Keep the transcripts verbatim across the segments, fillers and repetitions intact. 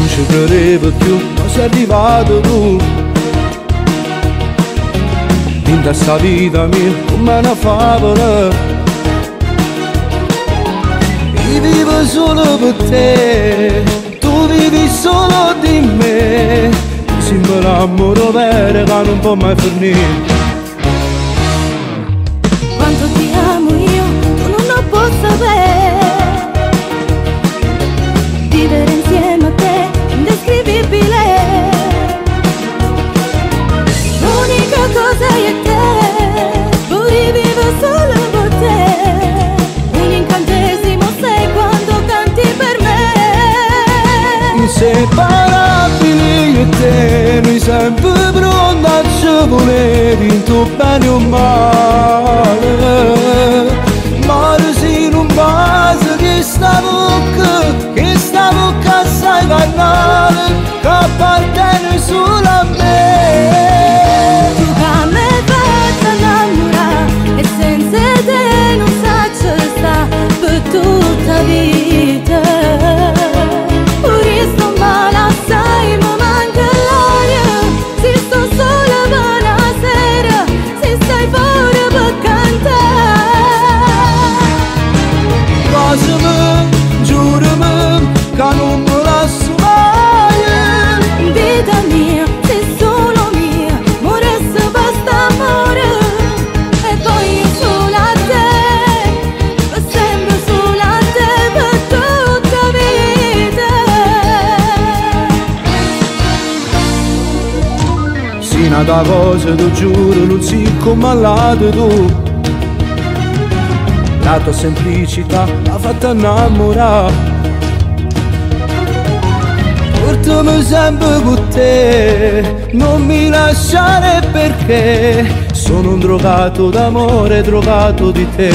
non ci credevo più, ma sei arrivato tu. In questa vita mia come una favola, io vivo solo per te, tu vivi solo di me. Mi sembra l'amore vero che non può mai finire. Quanto ti amo io, tu non lo puoi sapere. Vivere insieme a te, indescrivibile. L'unica cosa è te, pure vivo solo per te. Un incantesimo sei quando canti per me. Inseparabili io e te, noi sempre pronti a ci volere in tuo bene o male. Mare se non basta che sta bocca, che sta bocca assai carnale, che appartiene solo a me. Tu che mi fai innamorare e senza te non saggio sta per tutta vita. Pure sto male assai, mi manca l'aria, se sto sola per una sera, se stai fuori per cantare. Baciami, giurami che non mi lascio mai. Vita mia, sei solo mia, moresse basta amore. E poi io solo a te, per sempre solo a te, per tutta vita. Sì, una cosa ti giuro, non si come all'altro tu. La tua semplicità l'ha fatta innamorare. Portami sempre con te, non mi lasciare perché sono un drogato d'amore, drogato di te.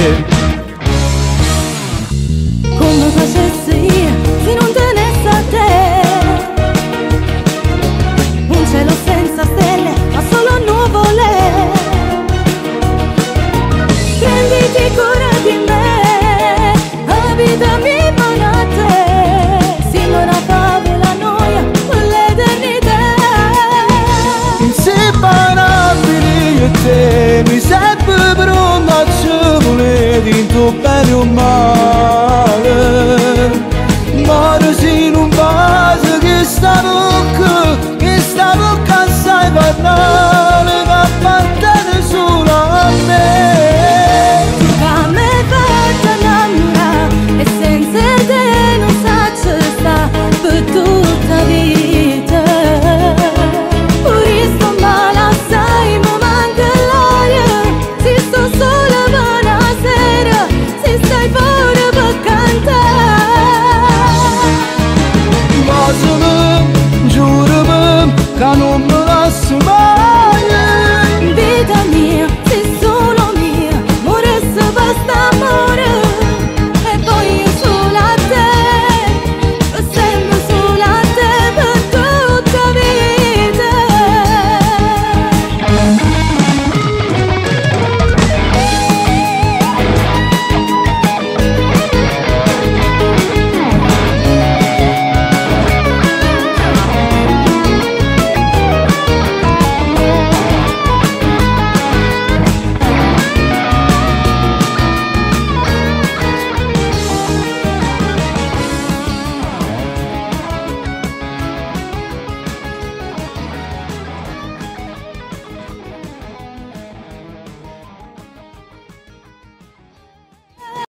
Come facessi io se non tenesse a te? Un cielo senza stelle, ma solo nuvole. Prenditi cura di me, abitami con a te. Sino una favola noia per l'eternità. Inseparabili io e te, mi sempre pronto a ci volere in tuo bene o male.